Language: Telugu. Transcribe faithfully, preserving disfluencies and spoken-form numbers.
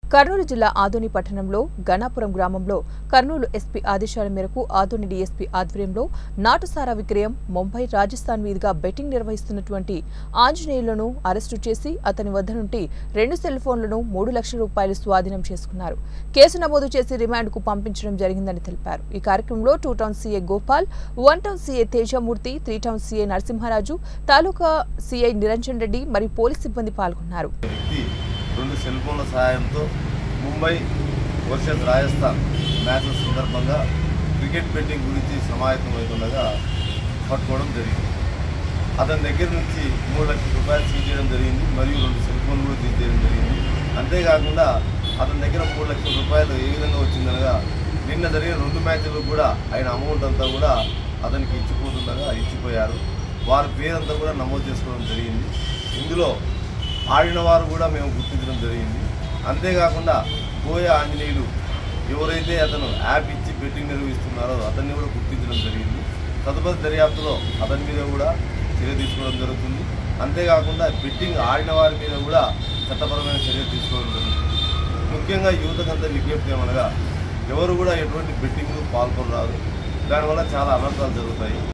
కర్నూలు జిల్లా ఆదోని పట్టణంలో గణాపురం గ్రామంలో కర్నూలు ఎస్పీ ఆదేశాల మేరకు ఆదోని డీఎస్పీ ఆధ్వర్యంలో నాటుసారా విక్రయం ముంబై రాజస్థాన్ మీదుగా బెట్టింగ్ నిర్వహిస్తున్నటువంటి ఆంజనేయులను అరెస్టు చేసి అతని వద్ద నుండి రెండు సెల్ ఫోన్లను మూడు లక్షల రూపాయలు స్వాధీనం చేసుకున్నారు. కేసు నమోదు చేసి రిమాండ్కు పంపించడం జరిగిందని తెలిపారు. ఈ కార్యక్రమంలో two town CI Gopal, one town CI Tejamurthy, three town CI Narasimharaju, taluka CI Niranjan Reddy మరియు పోలీస్ సిబ్బంది పాల్గొన్నారు. రెండు సెల్ ఫోన్ల సహాయంతో ముంబై వర్సెస్ రాజస్థాన్ మ్యాచ్ల సందర్భంగా క్రికెట్ బెట్టింగ్ గురించి సమాయత్తమవుతుండగా పట్టుకోవడం జరిగింది. అతని దగ్గర నుంచి మూడు లక్షల రూపాయలు సీజ్ చేయడం జరిగింది మరియు రెండు సెల్ ఫోన్లు కూడా సీజ్ చేయడం జరిగింది. అంతేకాకుండా అతని దగ్గర మూడు లక్షల రూపాయలు ఏ విధంగా వచ్చిందనగా నిన్న జరిగిన రెండు మ్యాచ్లు కూడా ఆయన అమౌంట్ అంతా కూడా అతనికి ఇచ్చిపోతుండగా ఇచ్చిపోయారు. వారి పేరంతా కూడా నమోదు చేసుకోవడం జరిగింది. ఇందులో ఆడిన వారు కూడా మేము గుర్తించడం జరిగింది. అంతేకాకుండా గోయ ఆంజనేయులు ఎవరైతే అతను యాప్ ఇచ్చి బెట్టింగ్ నిర్వహిస్తున్నారో అతన్ని కూడా గుర్తించడం జరిగింది. తదుపరి దర్యాప్తులో అతని మీద కూడా చర్య తీసుకోవడం జరుగుతుంది. అంతేకాకుండా బెట్టింగ్ ఆడిన వారి మీద కూడా చట్టపరమైన చర్య తీసుకోవడం జరుగుతుంది. ముఖ్యంగా యువతకంతా విజ్ఞప్తి ఏమనగా ఎవరు కూడా ఎటువంటి బెట్టింగ్లు పాల్గొనరాదు. దానివల్ల చాలా అనర్థాలు జరుగుతాయి.